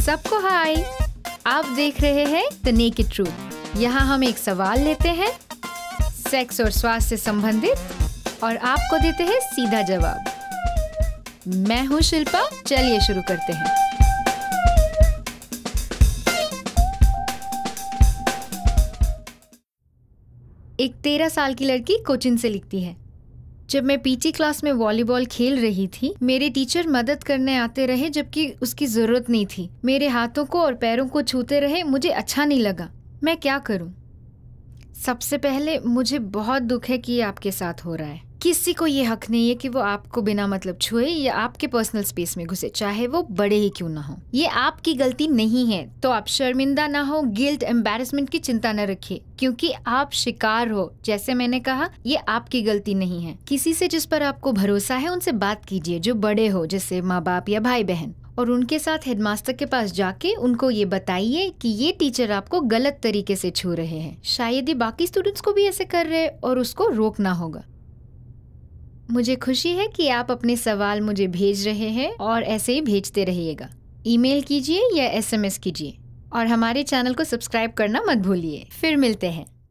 सबको हाय। आप देख रहे हैं द नेकेड ट्रूथ। यहाँ हम एक सवाल लेते हैं सेक्स और स्वास्थ्य से संबंधित और आपको देते हैं सीधा जवाब। मैं हूँ शिल्पा, चलिए शुरू करते हैं। एक 13 साल की लड़की कोचिन से लिखती है, जब मैं पीटी क्लास में वॉलीबॉल खेल रही थी, मेरे टीचर मदद करने आते रहे जबकि उसकी जरूरत नहीं थी। मेरे हाथों को और पैरों को छूते रहे, मुझे अच्छा नहीं लगा। मैं क्या करूं? सबसे पहले मुझे बहुत दुख है कि ये आपके साथ हो रहा है। किसी को ये हक नहीं है कि वो आपको बिना मतलब छुए या आपके पर्सनल स्पेस में घुसे, चाहे वो बड़े ही क्यों ना हो। ये आपकी गलती नहीं है, तो आप शर्मिंदा ना हो, गिल्ट एम्बैरेसमेंट की चिंता न रखिए, क्योंकि आप शिकार हो। जैसे मैंने कहा, ये आपकी गलती नहीं है। किसी से जिस पर आपको भरोसा है उनसे बात कीजिए, जो बड़े हो, जैसे माँ बाप या भाई बहन, और उनके साथ हेडमास्टर के पास जाके उनको ये बताइए कि ये टीचर आपको गलत तरीके से छू रहे हैं। शायद ये बाकी स्टूडेंट्स को भी ऐसे कर रहे और उसको रोकना होगा। मुझे खुशी है कि आप अपने सवाल मुझे भेज रहे हैं और ऐसे ही भेजते रहिएगा। ईमेल कीजिए या SMS कीजिए और हमारे चैनल को सब्सक्राइब करना मत भूलिए। फिर मिलते हैं।